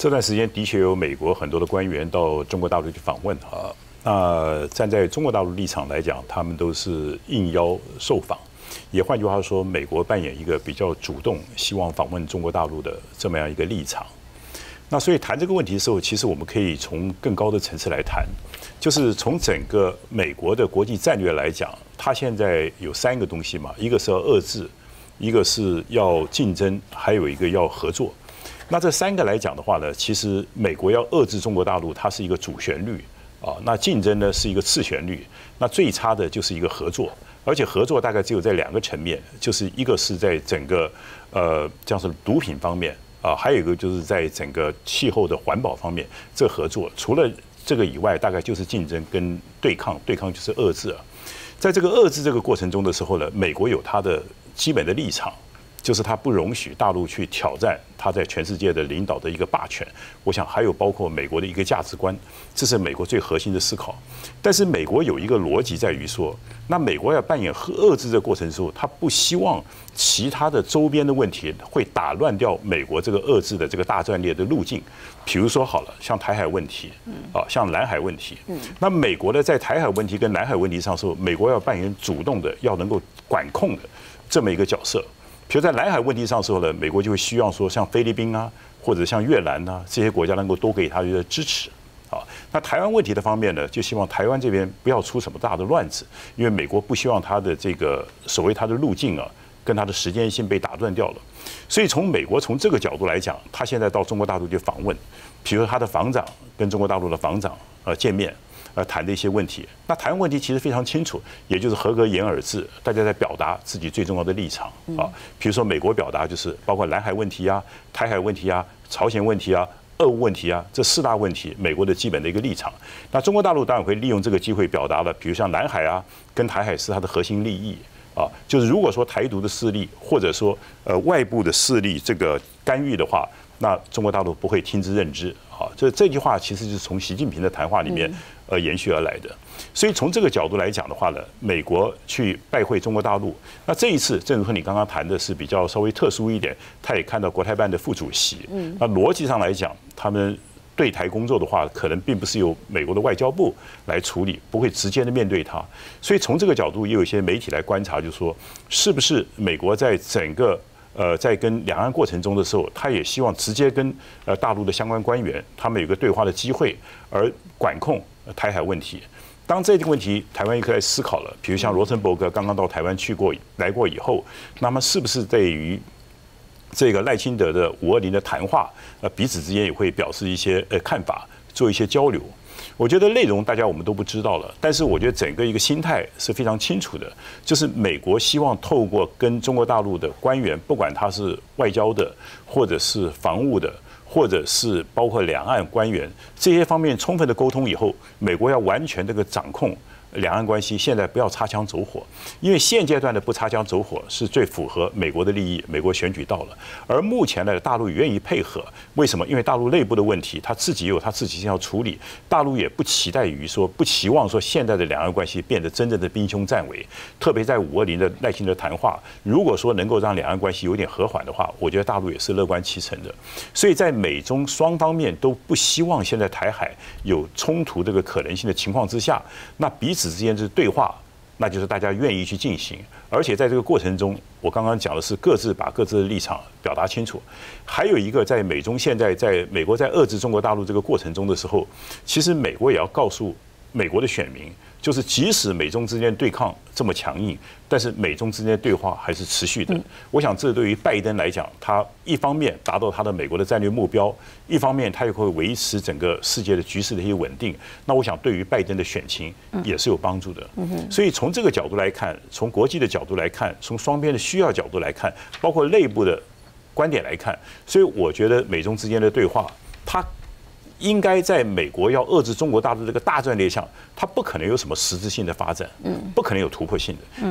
这段时间的确有美国很多的官员到中国大陆去访问啊。那站在中国大陆立场来讲，他们都是应邀受访，也换句话说，美国扮演一个比较主动、希望访问中国大陆的这么样一个立场。那所以谈这个问题的时候，其实我们可以从更高的层次来谈，就是从整个美国的国际战略来讲，它现在有3个东西嘛，一个是要遏制，一个是要竞争，还有一个要合作。那这3个来讲的话呢，其实美国要遏制中国大陆，它是一个主旋律啊，那竞争呢是一个次旋律，那最差的就是一个合作，而且合作大概只有在2个层面，就是一个是在整个像是毒品方面啊，还有一个就是在整个气候的环保方面，这合作除了这个以外，大概就是竞争跟对抗，对抗就是遏制啊。在这个遏制这个过程中的时候呢，美国有它的基本的立场。就是他不容许大陆去挑战他在全世界的领导的一个霸权，我想还有包括美国的一个价值观，这是美国最核心的思考。但是美国有一个逻辑在于说，那美国要扮演遏制这个过程中，他不希望其他的周边的问题会打乱掉美国这个遏制的这个大战略的路径。比如说好了，像台海问题，像南海问题，那美国呢在台海问题跟南海问题上说，美国要扮演主动的，要能够管控的这么一个角色。比如在南海问题上的时候呢，美国就会希望说，像菲律宾啊，或者像越南啊这些国家能够多给他的支持啊。那台湾问题的方面呢，就希望台湾这边不要出什么大的乱子，因为美国不希望他的这个所谓他的路径啊，跟他的时间性被打断掉了。所以从美国从这个角度来讲，他现在到中国大陆去访问，比如他的防长跟中国大陆的防长见面。谈的一些问题，那台湾问题其实非常清楚，也就是合格言而至，大家在表达自己最重要的立场啊。比如说美国表达就是包括南海问题啊、台海问题啊、朝鲜问题啊、俄乌问题啊这4大问题，美国的基本的一个立场。那中国大陆当然会利用这个机会表达了，比如像南海啊跟台海是它的核心利益啊，就是如果说台独的势力或者说外部的势力这个干预的话，那中国大陆不会听之任之啊。这句话其实是从习近平的谈话里面延续而来的。所以从这个角度来讲的话呢，美国去拜会中国大陆，那这一次正如和你刚刚谈的是比较稍微特殊一点，他也看到国台办的副主席，那逻辑上来讲，他们对台工作的话，可能并不是由美国的外交部来处理，不会直接的面对他。所以从这个角度，也有一些媒体来观察，就是说，是不是美国在整个在跟两岸过程中的时候，他也希望直接跟大陆的相关官员，他们有个对话的机会，而管控台海问题。当这个问题台湾也可以思考了，比如像罗森伯格刚刚到台湾来过以后，那么是不是对于这个赖清德的520的谈话，彼此之间也会表示一些看法，做一些交流。我觉得内容大家我们都不知道了，但是我觉得整个一个心态是非常清楚的，就是美国希望透过跟中国大陆的官员，不管他是外交的，或者是防务的，或者是包括两岸官员这些方面充分的沟通以后，美国要完全这个掌控两岸关系，现在不要擦枪走火，因为现阶段的不擦枪走火是最符合美国的利益。美国选举到了，而目前呢，大陆愿意配合，为什么？因为大陆内部的问题，他自己有他自己要处理，大陆也不期望说现在的两岸关系变得真正的兵凶战危。特别在520的赖清德谈话，如果说能够让两岸关系有点和缓的话，我觉得大陆也是乐观其成的。所以在美中双方面都不希望现在台海有冲突这个可能性的情况之下，那彼此之间的对话，那就是大家愿意去进行，而且在这个过程中，我刚刚讲的是各自把各自的立场表达清楚。还有一个，在美中现在在美国在遏制中国大陆这个过程中的时候，其实美国也要告诉美国的选民，就是即使美中之间对抗这么强硬，但是美中之间的对话还是持续的。我想这对于拜登来讲，他一方面达到他的美国的战略目标，一方面他又会维持整个世界的局势的一些稳定。那我想对于拜登的选情也是有帮助的。所以从这个角度来看，从国际的角度来看，从双边的需要角度来看，包括内部的观点来看，所以我觉得美中之间的对话，它应该在美国要遏制中国大陆这个大战略上，它不可能有什么实质性的发展，不可能有突破性的，因为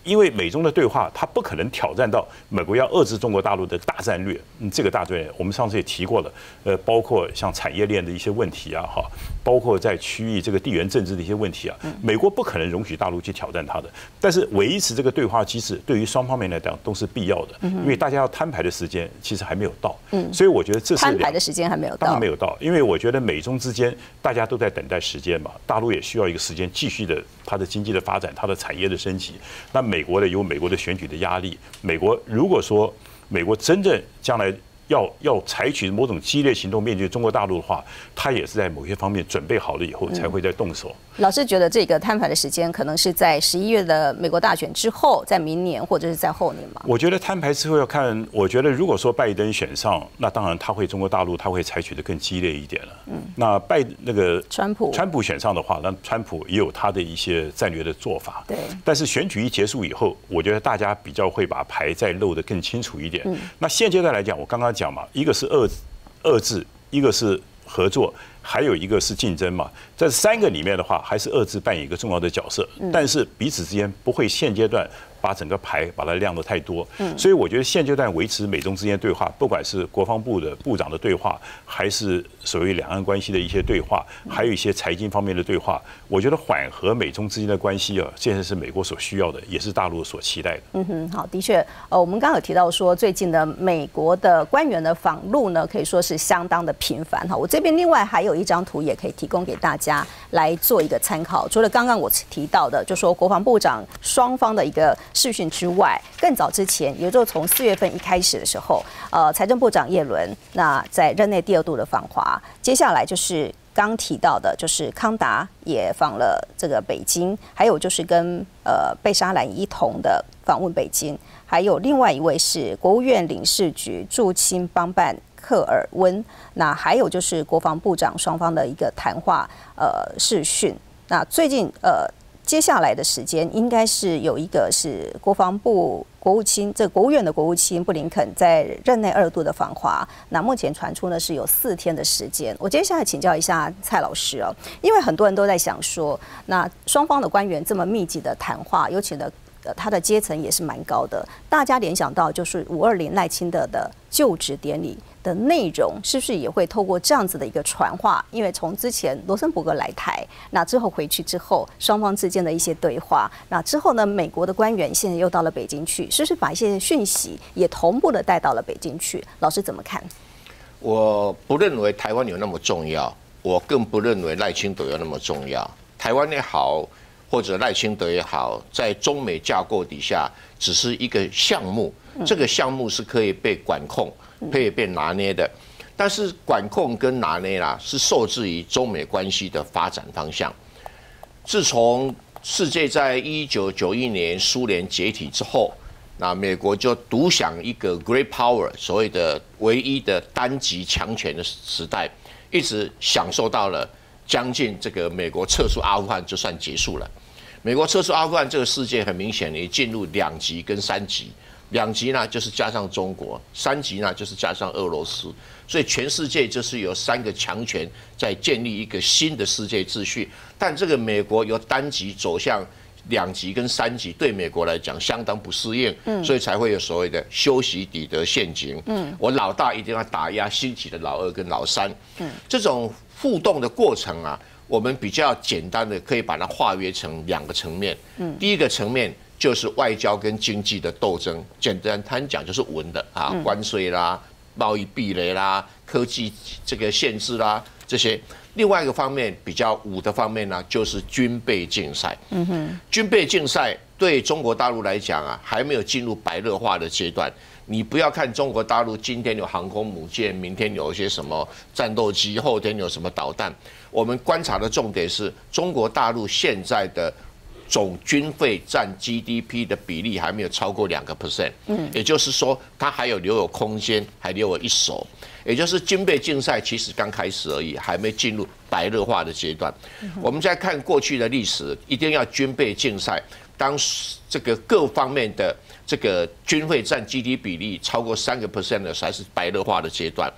因为美中的对话，它不可能挑战到美国要遏制中国大陆的大战略。这个大战略，我们上次也提过了，包括像产业链的一些问题啊，哈，包括在区域这个地缘政治的一些问题啊，美国不可能容许大陆去挑战它的。但是维持这个对话机制，对于双方面来讲都是必要的，因为大家要摊牌的时间其实还没有到。所以我觉得这是摊牌的时间还没有到， 当然没有到，因为我觉得美中之间大家都在等待时间嘛，大陆也需要一个时间继续的它的经济的发展，它的产业的升级。那美国的有美国的选举的压力，美国如果说美国真正将来要采取某种激烈行动面对中国大陆的话，他也是在某些方面准备好了以后才会再动手。 老师觉得这个摊牌的时间可能是在11月的美国大选之后，在明年或者是在后年吗？ 我觉得摊牌之后要看，我觉得如果说拜登选上，那当然他会中国大陆他会采取的更激烈一点了。那川普选上的话，那川普也有他的一些战略的做法。 对。但是选举一结束以后，我觉得大家比较会把牌再露得更清楚一点。那现阶段来讲，我刚刚讲嘛，一个是遏制，一个是合作，还有一个是竞争嘛。在3个里面的话，还是遏制扮演一个重要的角色，但是彼此之间不会现阶段把整个牌把它亮得太多。所以我觉得现阶段维持美中之间对话，不管是国防部的部长的对话，还是所谓两岸关系的一些对话，还有一些财经方面的对话，我觉得缓和美中之间的关系啊，现在是美国所需要的，也是大陆所期待的。 好，的确，我们刚刚有提到说，最近的美国的官员的访陆呢，可以说是相当的频繁哈。我这边另外还有一张图也可以提供给大家来做一个参考。除了刚刚我提到的，就说国防部长双方的一个视讯之外，更早之前，也就是从4月份一开始的时候，财政部长叶伦那在任内第2度的访华，接下来就是刚提到的，就是康达也访了这个北京，还有就是跟贝沙兰一同的访问北京，还有另外一位是国务院领事局驻青帮办克尔温，那还有就是国防部长双方的一个谈话视讯。那最近接下来的时间应该是有一个是国防部国务卿，这国务院的国务卿布林肯在任内2度的访华。那目前传出呢是有4天的时间。我接下来请教一下蔡老师哦，因为很多人都在想说，那双方的官员这么密集的谈话，尤其呢他的阶层也是蛮高的，大家联想到就是520赖清德的就职典礼的内容，是不是也会透过这样子的一个传话？因为从之前罗森伯格来台，那之后回去之后，双方之间的一些对话，那之后呢，美国的官员现在又到了北京去，是不是把一些讯息也同步的带到了北京去？老师怎么看？ 我不认为台湾有那么重要，我更不认为赖清德有那么重要。台湾也好，或者赖清德也好，在中美架构底下，只是一个项目，这个项目是可以被管控、可以被拿捏的。但是管控跟拿捏啦，是受制于中美关系的发展方向。自从世界在1991年苏联解体之后，那美国就独享一个 great power， 所谓的唯一的单极强权的时代，一直享受到了将近这个美国撤出阿富汗就算结束了。美国撤出阿富汗这个世界很明显的进入2极跟3极，2极呢就是加上中国，3极呢就是加上俄罗斯，所以全世界就是由3个强权在建立一个新的世界秩序。但这个美国由单极走向2极跟3极，对美国来讲相当不适应，所以才会有所谓的修昔底德陷阱。我老大一定要打压兴起的老2跟老3，这种互动的过程啊。我们比较简单的可以把它划约成2个层面。第一个层面就是外交跟经济的斗争，简单谈讲就是文的啊，关税啦、贸易壁垒啦、科技这个限制啦这些。另外一个方面比较武的方面呢，就是军备竞赛。军备竞赛对中国大陆来讲啊，还没有进入白热化的阶段。你不要看中国大陆今天有航空母舰，明天有一些什么战斗机，后天有什么导弹。我们观察的重点是中国大陆现在的总军费占 GDP 的比例还没有超过2%，也就是说它还有留有空间，还留有一手。也就是军备竞赛其实刚开始而已，还没进入白热化的阶段。我们在看过去的历史，一定要军备竞赛，当这个各方面的这个军费占 GDP 比例超过3%的才是白热化的阶段。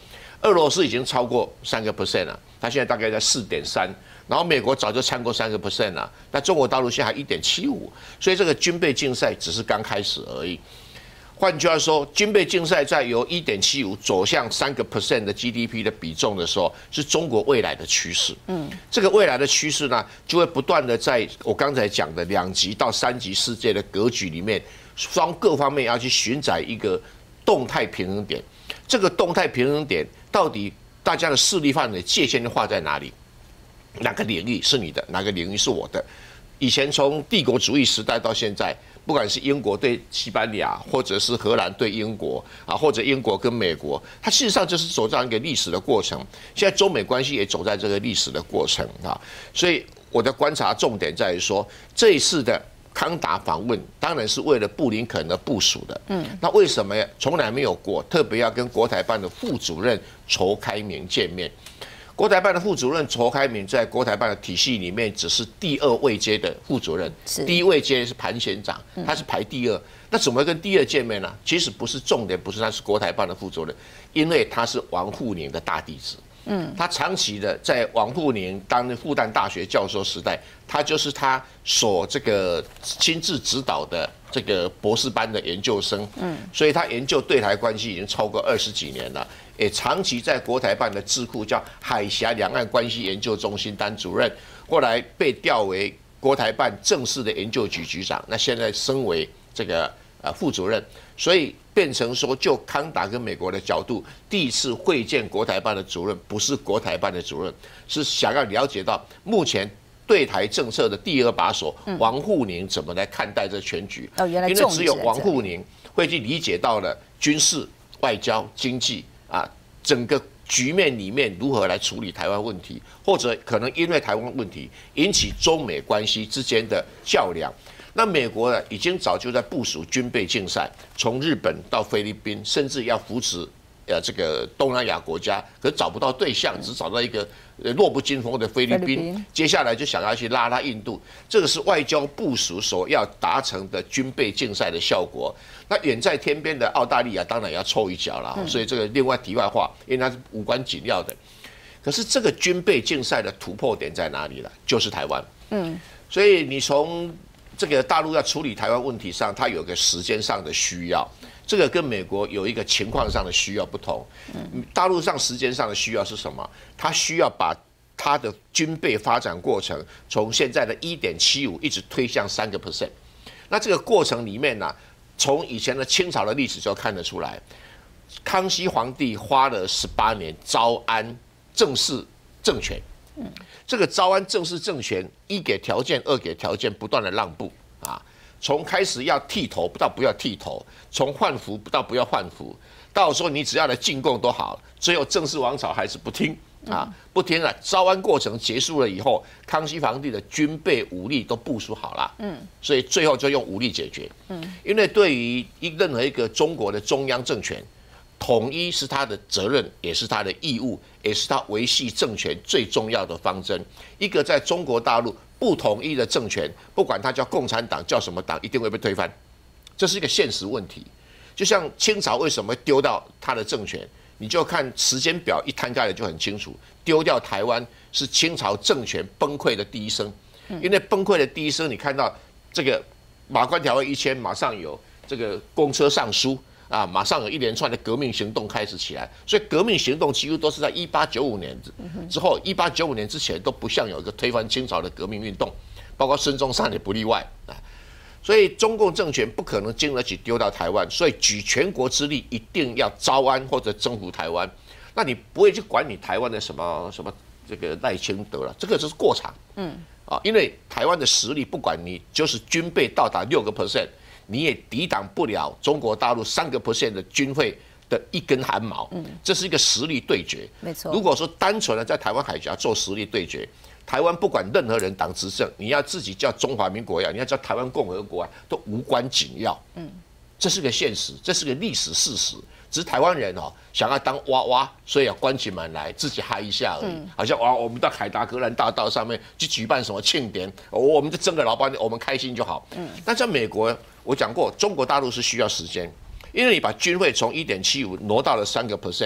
俄罗斯已经超过3%了，它现在大概在4.3%，然后美国早就超过3%了，那中国大陆现在还1.75%，所以这个军备竞赛只是刚开始而已。换句话说，军备竞赛在由1.75%走向3% 的 GDP 的比重的时候，是中国未来的趋势。这个未来的趋势呢，就会不断的在我刚才讲的2级到3级世界的格局里面，各方面要去寻找一个动态平衡点。这个动态平衡点到底大家的势力范围界限画在哪里？哪个领域是你的，哪个领域是我的？以前从帝国主义时代到现在，不管是英国对西班牙，或者是荷兰对英国啊，或者英国跟美国，它事实上就是走这样一个历史的过程。现在中美关系也走在这个历史的过程啊，所以我的观察重点在于说，这一次的康达访问当然是为了布林肯而部署的。那为什么从来没有过特别要跟国台办的副主任仇开明见面？国台办的副主任仇开明在国台办的体系里面只是第2位阶的副主任，第1位阶是盘贤长，他是排第2。那怎么跟第2见面呢？其实不是重点，不是他是国台办的副主任，因为他是王沪宁的大弟子。他长期的在王沪宁当复旦大学教授时代，他就是他所这个亲自指导的这个博士班的研究生。所以他研究对台关系已经超过20几年了。也长期在国台办的智库叫海峡两岸关系研究中心当主任，后来被调为国台办正式的研究局局长，那现在升为这个副主任，所以变成说，就康达跟美国的角度，第一次会见国台办的主任，不是国台办的主任，是想要了解到目前对台政策的第2把手王沪宁怎么来看待这全局。因为只有王沪宁会去理解到了军事、外交、经济。整个局面里面如何来处理台湾问题，或者可能因为台湾问题引起中美关系之间的较量。那美国呢，已经早就在部署军备竞赛，从日本到菲律宾，甚至要扶持这个东南亚国家，可是找不到对象，只找到一个弱不禁风的菲律宾。接下来就想要去拉印度，这个是外交部署所要达成的军备竞赛的效果。那远在天边的澳大利亚当然也要凑一脚了，所以这个另外题外话，因为它是无关紧要的。可是这个军备竞赛的突破点在哪里了？就是台湾。所以你从这个大陆要处理台湾问题上，它有个时间上的需要，这个跟美国有一个情况上的需要不同。大陆上时间上的需要是什么？它需要把它的军备发展过程从现在的1.75一直推向3%。那这个过程里面呢，从以前的清朝的历史就看得出来，康熙皇帝花了18年招安正式政权。这个招安正式政权，一给条件，二给条件，不断的让步啊。从开始要剃头到不要剃头，从换服到不要换服，到说你只要来进贡都好，最后正式王朝还是不听啊，不听了。招安过程结束了以后，康熙皇帝的军备武力都部署好了，所以最后就用武力解决。因为对于任何一个中国的中央政权，统一是他的责任，也是他的义务，也是他维系政权最重要的方针。一个在中国大陆不统一的政权，不管它叫共产党叫什么党，一定会被推翻，这是一个现实问题。就像清朝为什么会丢掉他的政权，你就看时间表一摊开来就很清楚，丢掉台湾是清朝政权崩溃的第一声。因为崩溃的第一声，你看到这个马关条约一签，马上有这个公车上书。马上有一连串的革命行动开始起来，所以革命行动几乎都是在1895年之后，1895年之前都不像有一个推翻清朝的革命运动，包括孙中山也不例外啊。所以中共政权不可能经得起丢到台湾，所以举全国之力一定要招安或者征服台湾。那你不会去管你台湾的什么这个赖清德了，这个就是过场。因为台湾的实力，不管你就是军备到达6%。你也抵挡不了中国大陆3% 的军费的一根汗毛，这是一个实力对决。 没错。 如果说单纯的在台湾海峡做实力对决，台湾不管任何人党执政，你要自己叫中华民国呀，你要叫台湾共和国啊，都无关紧要。这是个现实，这是个历史事实。只是台湾人想要当娃娃，所以要关起门来自己嗨一下而已。好像我们到凯达格兰大道上面去举办什么庆典，我们就争个老半天，我们开心就好。但在美国，我讲过，中国大陆是需要时间，因为你把军费从1.75挪到了3%，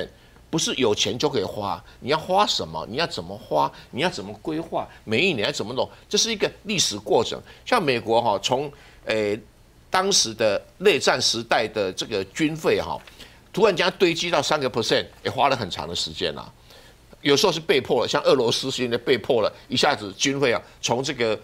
不是有钱就可以花，你要花什么，你要怎么花，你要怎么规划，每一年要怎么弄，这是一个历史过程。像美国哈，从当时的内战时代的这个军费哈，突然间堆积到3%，也花了很长的时间啦。有时候是被迫了，像俄罗斯现在被迫了，一下子军费啊从这个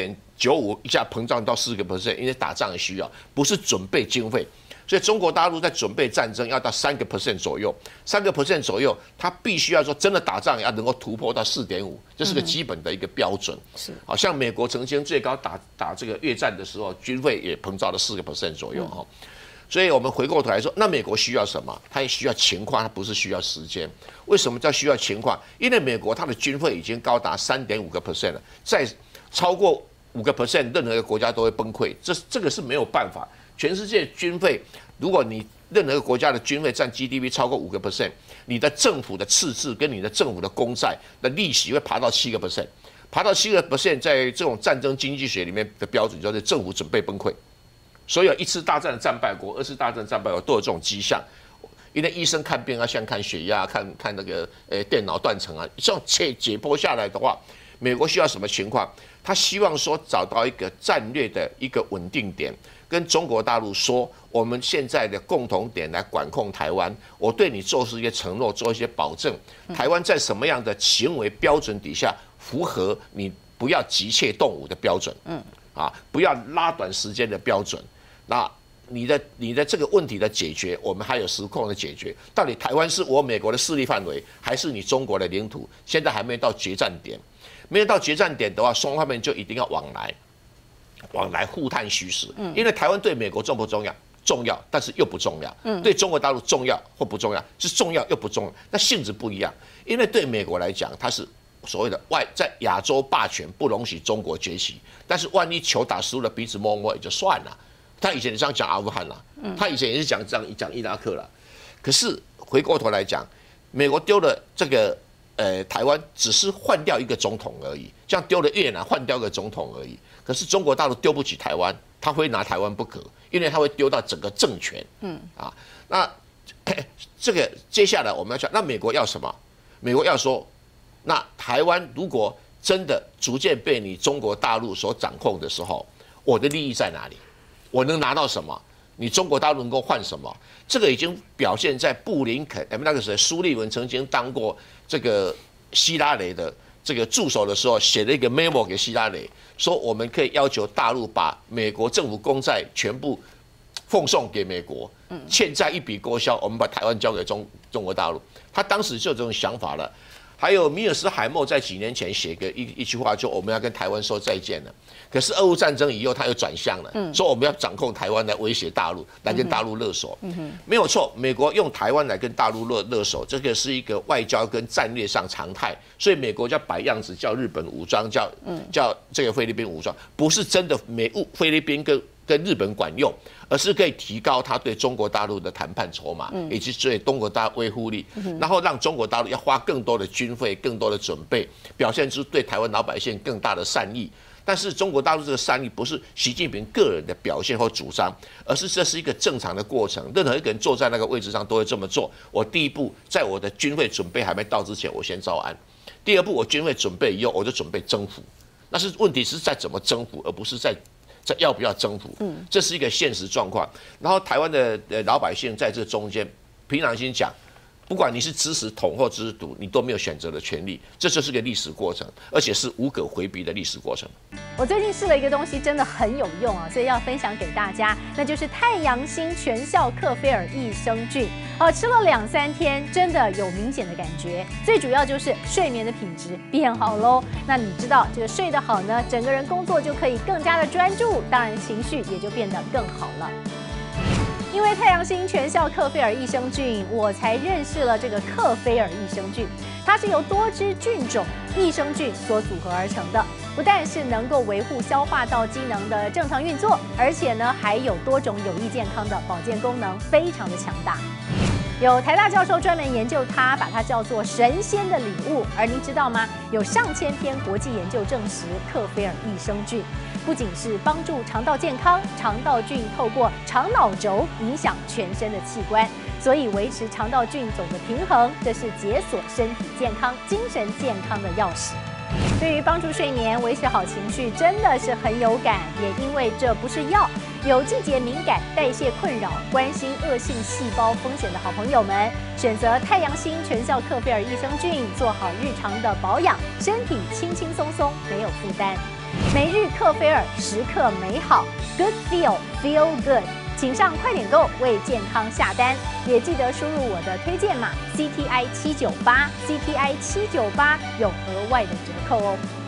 2.95一下膨胀到4%，因为打仗的需要，不是准备经费。所以中国大陆在准备战争要到3%左右，3%左右，它必须要说真的打仗要能够突破到4.5，这是个基本的一个标准。是，好像美国曾经最高打这个越战的时候，军费也膨胀了4%左右哈。所以我们回过头来说，那美国需要什么？它也需要情况，它不是需要时间。为什么叫需要情况？因为美国它的军费已经高达3.5%了，再超过5%，任何一个国家都会崩溃。这个是没有办法。全世界军费，如果你任何一个国家的军费占 GDP 超过5%，你的政府的赤字跟你的政府的公债的利息会爬到7%，爬到7%，在这种战争经济学里面的标准就是政府准备崩溃。所有1次大战的战败国、2次大战的战败国都有这种迹象，因为医生看病啊，像看血压、看那个电脑断层啊，这种解剖下来的话，美国需要什么情况？他希望说找到一个战略的一个稳定点，跟中国大陆说，我们现在的共同点来管控台湾，我对你做出一些承诺，做一些保证，台湾在什么样的行为标准底下符合你不要急切动武的标准，不要拉短时间的标准。那你的这个问题的解决，我们还有实况的解决。到底台湾是我美国的势力范围，还是你中国的领土？现在还没到决战点，没有到决战点的话，双方面就一定要往来互探虚实。因为台湾对美国重不重要？重要，但是又不重要。对中国大陆重要或不重要？是重要又不重要，那性质不一样。因为对美国来讲，它是所谓的在亚洲霸权，不容许中国崛起。但是万一球打输了，彼此摸摸也就算了。他以前也这样讲阿富汗啦，他以前也是讲伊拉克啦。可是回过头来讲，美国丢了这个台湾，只是换掉一个总统而已，像丢了越南换掉一个总统而已。可是中国大陆丢不起台湾，他会拿台湾不可，因为他会丢到整个政权。那这个接下来我们要讲，那美国要什么？美国要说，那台湾如果真的逐渐被你中国大陆所掌控的时候，我的利益在哪里？我能拿到什么？你中国大陆能够换什么？这个已经表现在布林肯，那个时候苏利文曾经当过这个希拉雷的这个助手的时候，写了一个 memo 给希拉雷，说我们可以要求大陆把美国政府公债全部奉送给美国，欠债一笔勾销，我们把台湾交给中国大陆。他当时就有这种想法了。还有米尔斯海默在几年前写个一句话，就我们要跟台湾说再见了。可是俄乌战争以后，他又转向了，说我们要掌控台湾来威胁大陆，来跟大陆勒索。没有错，美国用台湾来跟大陆勒索，这个是一个外交跟战略上常态。所以美国叫摆样子，叫日本武装，叫这个菲律宾武装，不是真的菲律宾跟日本管用，而是可以提高他对中国大陆的谈判筹码，以及对中国大陆维护力，然后让中国大陆要花更多的军费、更多的准备，表现出对台湾老百姓更大的善意。但是中国大陆这个善意不是习近平个人的表现或主张，而是这是一个正常的过程。任何一个人坐在那个位置上都会这么做。我第一步，在我的军费准备还没到之前，我先招安；第二步，我军费准备以后，我就准备征服。但是问题是在怎么征服，而不是在要不要征服，这是一个现实状况。然后台湾的老百姓在这中间，凭良心讲，不管你是支持统或支持独，你都没有选择的权利。这就是个历史过程，而且是无可回避的历史过程。 我最近试了一个东西，真的很有用啊，所以要分享给大家，那就是太阳星全效克菲尔益生菌。吃了2-3天，真的有明显的感觉。最主要就是睡眠的品质变好喽。那你知道这个睡得好呢，整个人工作就可以更加的专注，当然情绪也就变得更好了。因为太阳星全效克菲尔益生菌，我才认识了这个克菲尔益生菌。它是由多支菌种益生菌所组合而成的，不但是能够维护消化道机能的正常运作，而且呢还有多种有益健康的保健功能，非常的强大。有台大教授专门研究它，把它叫做神仙的礼物。而您知道吗？有上千篇国际研究证实，克菲尔益生菌不仅是帮助肠道健康，肠道菌透过肠脑轴影响全身的器官， 所以维持肠道菌种的平衡，这是解锁身体健康、精神健康的钥匙。对于帮助睡眠、维持好情绪，真的是很有感。也因为这不是药，有季节敏感、代谢困扰、关心恶性细胞风险的好朋友们，选择太阳星全效克菲尔益生菌，做好日常的保养，身体轻轻松松，没有负担。每日克菲尔，时刻美好 ，Good Feel Good。请上快点购为健康下单，也记得输入我的推荐码 CTI 798，CTI 798有额外的折扣哦。